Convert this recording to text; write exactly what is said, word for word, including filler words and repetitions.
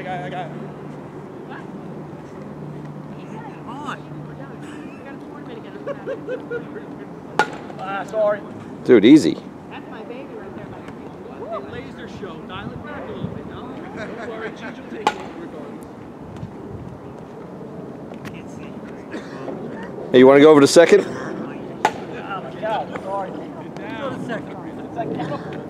got it, I got it. Ah, sorry. Dude, easy. That's my baby right there. They laser show. Dial it back a little bit, no? Don't worry, Gigi will take it regardless. Can't see. Hey, you want to go over to second? Yeah, sorry. Good down. Second.